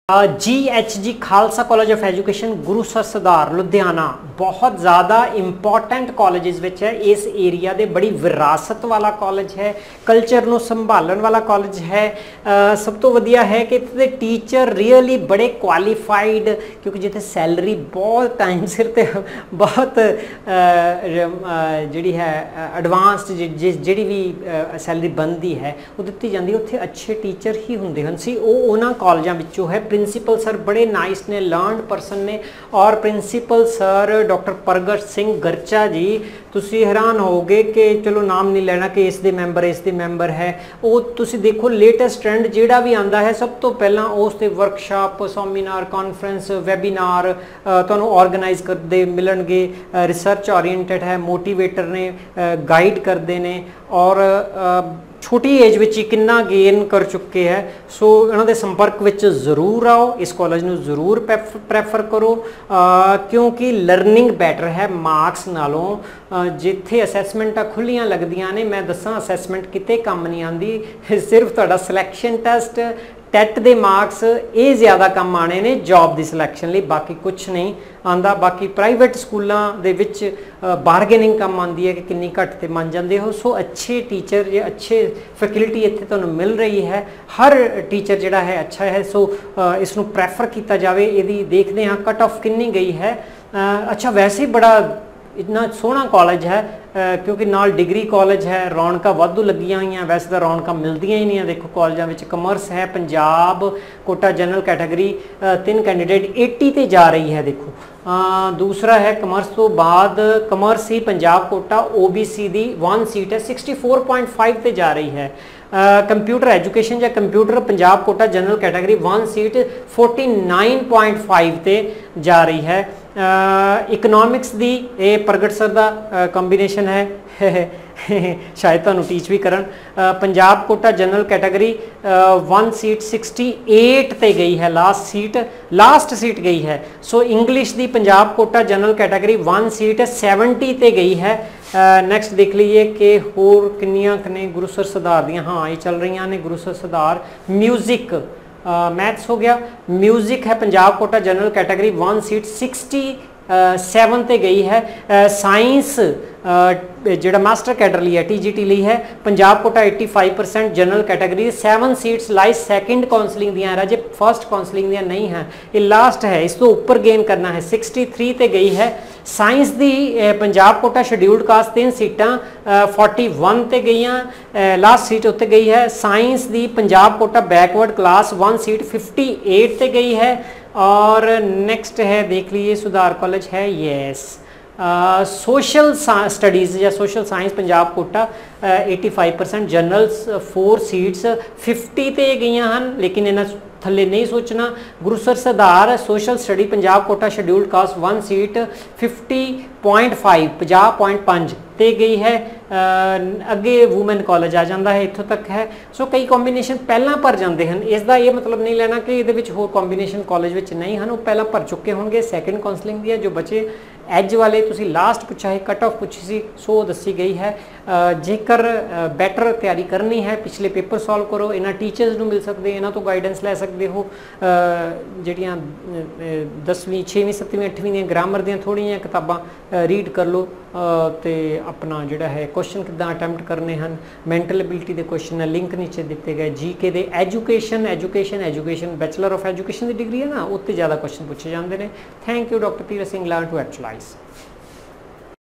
GHG Khalsa college of education Gurusar Sudhar Ludhiana बहुत ज़्यादा important colleges विच है। इस एरिया दे बड़ी विरासत वाला कॉलेज है, कल्चर नूं संभालण वाला कॉलेज है। सब तो वधिया है कि इत्थे टीचर रियली बड़े क्वालीफाइड, क्योंकि जिथे सैलरी बहुत टाइम सिर ते बहुत जिहड़ी है एडवांस्ड जिहड़ी भी सैलरी बनती है वो दित्ती जाती है, उत्थे अच्छे टीचर ही हुंदे हन सी। ਉਹ ਉਹਨਾਂ ਕਾਲਜਾਂ ਵਿੱਚੋਂ है। प्रिंसीपल सर बड़े नाइस ने, लर्नड पर्सन ने। और प्रिंसीपल सर डॉक्टर प्रगट सिंह गरचा जी, तुसी हैरान होगे कि चलो नाम नहीं लेना कि इस दे मैंबर है। वो तुसी देखो लेटेस्ट ट्रेंड जिहड़ा भी आंदा है, सब तो पहला उस ते वर्कशॉप, सेमिनार, कॉन्फ्रेंस, वैबीनार तुहानूं ऑर्गेनाइज करते मिलणगे। रिसर्च ओरीएंटेड है, मोटिवेटर ने, गाइड करते हैं और छोटी एज में कितना गेन कर चुके हैं। सो इन्हों के संपर्क में जरूर आओ, इस कॉलेज में जरूर प्रैफर करो क्योंकि लर्निंग बैटर है मार्क्स नालों। जिथे असैसमेंट खुलियां लगदियां ने, मैं दसा असैसमेंट किते काम नहीं आती, सिर्फ तुहाडा सिलैक्शन टेस्ट, टैट दे मार्क्स ये ज़्यादा कम आने ने जॉब की सिलैक्शन लिए, बाकी कुछ नहीं आंदा। बाकी प्राइवेट स्कूलों दे विच बारगेनिंग कम आती है कि किन्नी घट ते मन जाते हो। सो अच्छे टीचर या अच्छे फैकल्टी इत्थे तुहानूं मिल रही है, हर टीचर जिहड़ा है अच्छा है। सो इसनूं प्रैफर किया जाए। इहदी देखते हाँ कट ऑफ किन्नी गई है। अच्छा वैसे ही बड़ा इतना सोहना कॉलेज है क्योंकि नाल डिग्री कॉलेज है, रौनक वाधू लगियां हुई हैं। वैसे तो रौनक मिलदियां ही नहीं है। देखो कॉलेजों में कमर्स है, Punjab quota general category 3 candidate 80 ते जा रही है। देखो दूसरा है कमर्स तो बाद कमर्स ही पंजाब कोटा OBC दी 1 सीट है 64.5 ते जा रही है। कंप्यूटर एजुकेशन या computer Punjab quota general category 1 seat 49.5 ते जा रही है। इकनॉमिक्स दी ये प्रगट सर का कॉम्बीनेशन है शायद तुहानूं टीच भी करन। Punjab quota general category 1 seat 68 ते गई है, लास्ट सीट गई है। सो इंग्लिश दी Punjab quota general category 1 seat 70 ते गई है। नैक्सट देख लीजिए कि होर किन्नियां ने गुरुसर सुधार दियां, हाँ ये चल रही ने गुरुसर सुधार। म्यूजिक मैथ्स हो गया, म्यूजिक है Punjab quota general category 1 seat 67 ते गई है। साइंस जिहड़ा मास्टर कैडर ली है TGT ली है Punjab quota 85% general category 7 seats लाई सैकेंड काउंसलिंग दियां राजे, फर्स्ट काउंसलिंग दियां नहीं हैं, ये लास्ट है। इस तो ऊपर गेन करना है। 63 ते गई है। साइंस दी पंजाब कोटा शेड्यूल्ड कास्ट 3 सीटां 41 ते गईयां, लास्ट सीट उत्ते गई है। साइंस दी Punjab quota backward class 1 seat 58 ते गई है। और नेक्स्ट है देख लीजिए सुधार कॉलेज है यस सोशल स्टडीज़ या social science Punjab quota 85% generals 4 seats 50 ते गईयां हैं, लेकिन इन्हां थले नहीं सोचना। Gurusar Sudhar social study Punjab quota scheduled caste 1 seat 50.5 ते गई है। अगे वूमेन कॉलेज आ जाता है, इत्थों तक है। सो कई कॉम्बीनेशन पहला भर जाते हैं, इसका ये मतलब नहीं लेना कि ये होर कॉम्बीनेशन कॉलेज में नहीं हैं, वो पहला भर चुके होंगे। सैकेंड काउंसलिंग दी जो बचे एज वाले तुसी लास्ट पूछा है, कट ऑफ पूछी सी, सो दसी गई है। जेकर बैटर तैयारी करनी है पिछले पेपर सॉल्व करो, इन्हां टीचर्स नूं मिल सकते, इन्हां तो गाइडेंस लै सकते हो। जिहड़ियां 10वीं 6वीं 7वीं 8वीं दी ग्रामर दी थोड़ियां किताबां रीड कर लो तो अपना जिहड़ा है क्वेश्चन किदां अटैम्प्ट करने हैं। मैंटल एबिलिटी के क्वेश्चन है, लिंक नीचे दिते गए। GK दे एजुकेशन बैचलर ऑफ एजुकेशन की डिग्री है ना, उत्ते ज़्यादा क्वेश्चन पूछे जाते हैं। Thank you doctor Tirath Singh, learn to actualise.